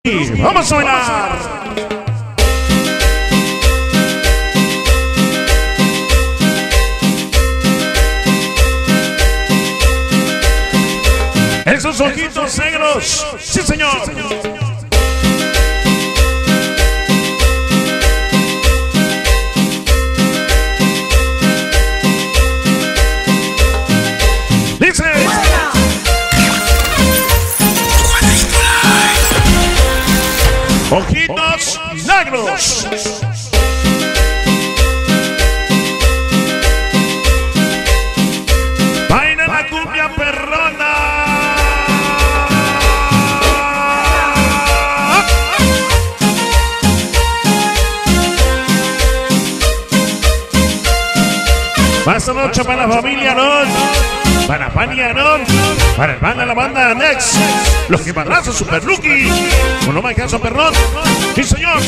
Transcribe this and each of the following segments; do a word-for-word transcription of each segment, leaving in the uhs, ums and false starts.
Vamos a bailar. Esos ojitos negros, sí señor. Dice. Ojitos negros. Baila la cumbia perrona. Más esta noche para la familia Arón, para Fanny Arón, para el banda, la banda Next, los que madrazos Super Lucky, uno más caso perrón, sí señor.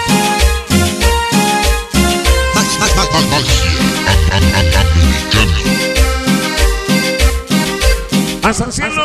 Hasta el cielo.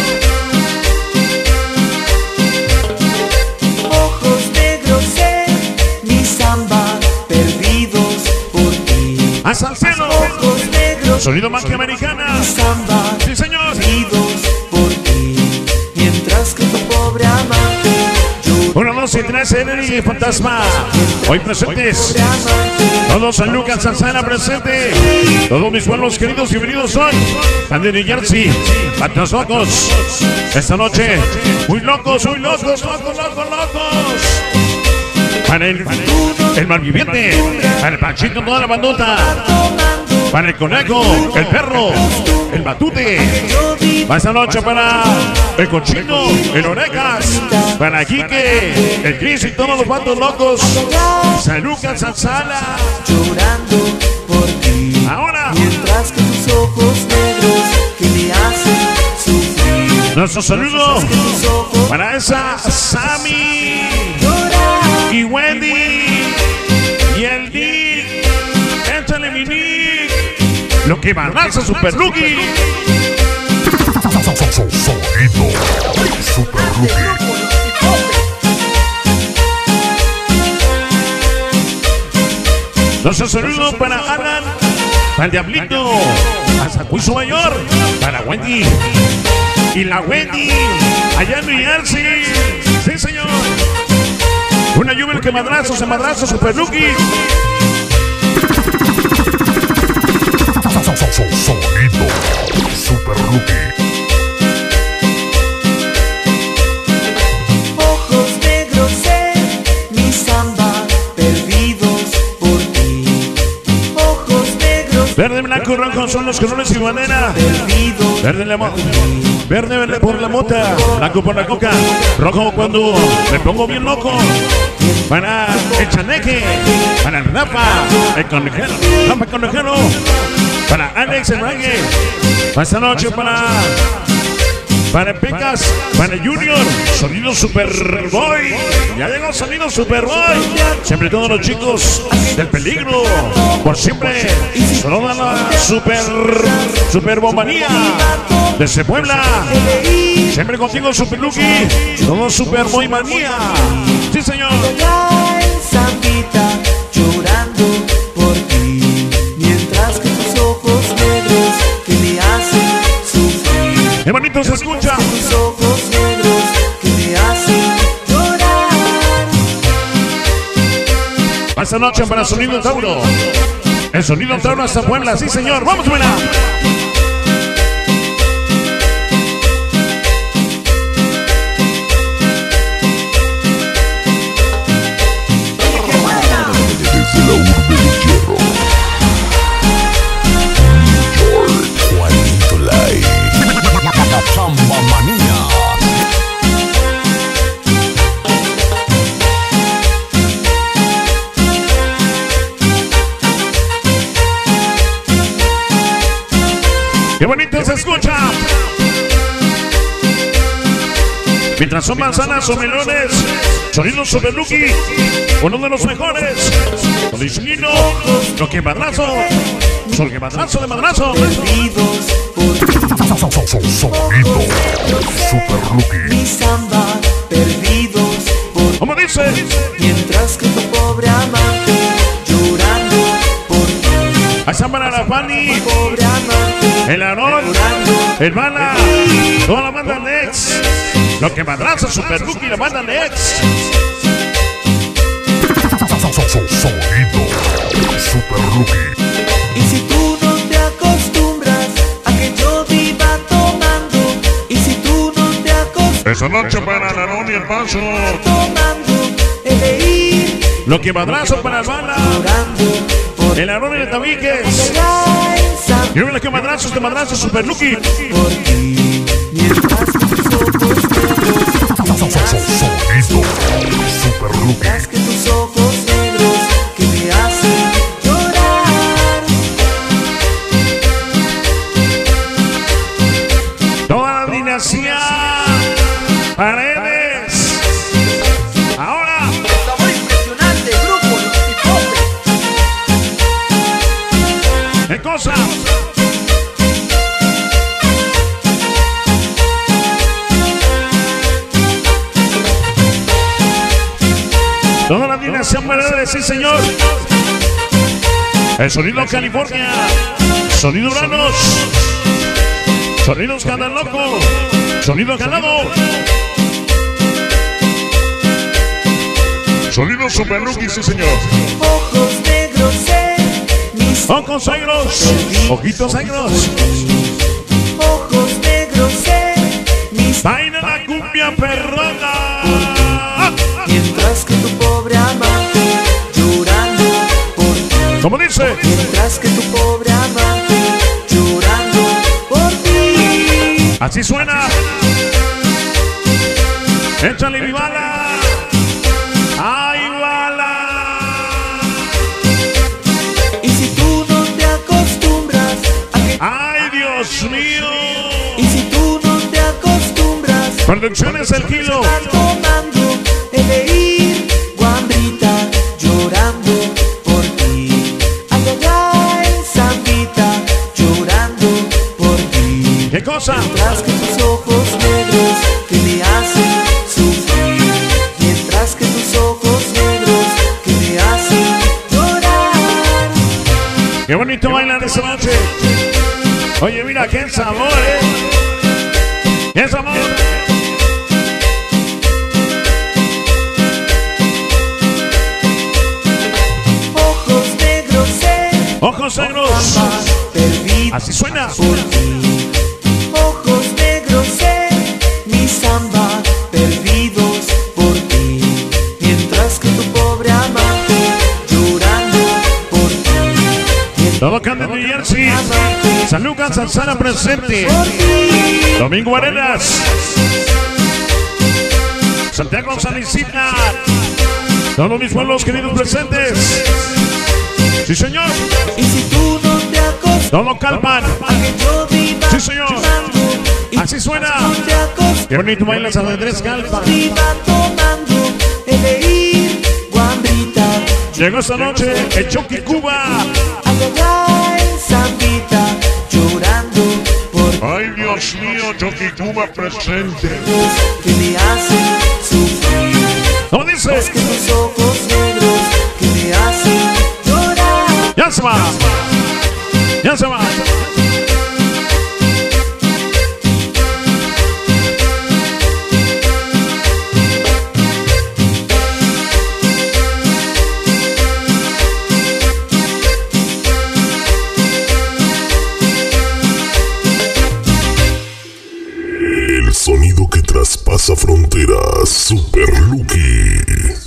Ojos negros en mi samba, perdidos por ti. Hasta el cielo. Ojos negros, Sonido magia americana. mi samba, Sí señor. perdidos por ti. Mientras que tu pobre amante llora. Uno, dos y tres, Energy y Fantasma. Hoy presentes. Todos San Lucas, Sanzana presente. Todos mis pueblos queridos, bienvenidos hoy. Están de New Jersey. Patas locos. Esta noche, muy locos, muy locos, locos, locos, locos. Para el, el malviviente, para el Panchito, toda la bandota. Para el conejo, el perro, el batute. Para esta noche para el cochino, el orejas. Para Quique, el Cris y todos los bandos locos. San Lucas, San Sala. Llorando por ti. Ahora, Mientras que tus ojos negros que me hacen sufrir. nuestro saludo Que tus ojos para esa Sammy lloran. y Wendy y el Nick. Échale mi Nick. Lo que balanza Super Lucky. Sonido Super Lucky. Nuestro saludo para Alan, para el Diablito, hasta Cuiso Mayor, para Wendy y la Wendy, allá en New Jersey. Sí, señor. Una lluvia que madrazo, se madrazo, Super Lucky. Sonido Super Lucky. Ojos negros en mi samba, perdidos por ti. Ojos negros, Verde, blanco, rojo son los colores y bandera. perdidos. Verde, la mo- verde, verde por la mota, blanco por la coca, rojo cuando me pongo bien loco. Para el chaneque, para el Rafa, el conejero, Rafa conejero, para Alex el Rague, para esta noche para para Pecas, para Junior, sonido Superboy, ya llegó sonido Superboy, siempre todos los chicos del peligro, por siempre, solo da la super, super bombanía, desde Puebla, siempre contigo Super Lucky, todo Superboy manía, sí señor. Ya en Zambita, llorando por ti. Mientras que tus ojos negros que me hacen sufrir. Qué bonito se escucha. Tus ojos negros que me hacen llorar. Esta noche para Sonido Tauro. El Sonido Tauro hasta Puebla, sí señor. Vamos a bailar. Desde la urbe de hierro, New York, Juanito Lai. Samba Manía. Qué bonito se escucha. Mientras son manzanas o melones, sonido Super Lucky, uno de los mejores. Solicino, lo que madrazo, sol que madrazo de madrazo. Perdidos por ti. Sonido Super Lucky. Mi samba, perdidos dice? Mientras que tu pobre amante llorando por ti. Ahí están para la Fanny, Pobre amante el Aarón, llorando. el Bala, toda la banda Nex. Lo que madraza, Super Rookie, la banda Nex. Sonido Super Rookie. Y si tú no te acostumbras a que yo viva tomando, y si tú no te acostumbras Esa noche para el Aarón y el Paso. tomando, he de ir Lo que madrazo para el Bala, llorando por el Aarón y el Tabiques. allá en San Y lo que madrazos de madrazos, Super Rookie. por ti. Mientras que tus ojos negros me hacen Sonido Super Rookie. mientras que tus ojos negros que me hacen llorar. Toda la dinastía Paredes. Ahora, Sabor impresionante, grupo Los Hipócritas. ¿qué cosa? Toda la dinastía Paredes, sí señor. El sonido California. Sonido Uranos. Sonidos Cada Loco. Sonido Ganado. Sonido Super Rookie, sí señor. Ojos negros en mis Ojos negros. Ojitos negros. ojos negros en mis Baila la cumbia perrona. mientras que tu pobre amante llorando por ti. Como dice, Mientras que tu pobre amante llorando por ti. así suena. Échale mi bala. ¡Ay, bala! Y si tú no te acostumbras a que ¡Ay, Dios mío! y si tú no te acostumbras Producciones El Kilo. a estar tomando, he de ir guambrita llorando por ti. Ay, ay, ay, Zambita llorando por ti. ¿Qué cosa? Mientras que tus ojos negros que me hacen sufrir. Mientras que tus ojos negros que me hacen llorar. ¡Qué bonito bailar esta noche! Oye, mira, qué sabor, ¿eh? ¡Qué sabor! Ojos negros en ¡Ojos negros! samba perdido Así suena. por ti. Ojos negros en mi samba perdidos por ti. Mientras que tu pobre amante llorando por ti. Todo cambia en New Jersey. San Lucas, Salsana presente. Por ti. Domingo Arenas. Santiago, San Isidro. Todos mis pueblos queridos presentes. Sí, señor. Y si tú no te acostumbras Todo calman. a que yo viva Sí, señor. tomando, y Así suena. no te acostumbras Qué bonito bailas a Andrés Calpa. viva tomando, he de ir guambrita. Llegó esta noche el Chucky Cuba. Ay, ay, ay, Zambita llorando por Ay, Dios mío, Chucky Cuba presente. los que me hacen sufrir. ¿Cómo dice? Es que tus ojos negros que me hacen llorar. Ya se va. Ya se va. El sonido que traspasa fronteras, Super Rookie.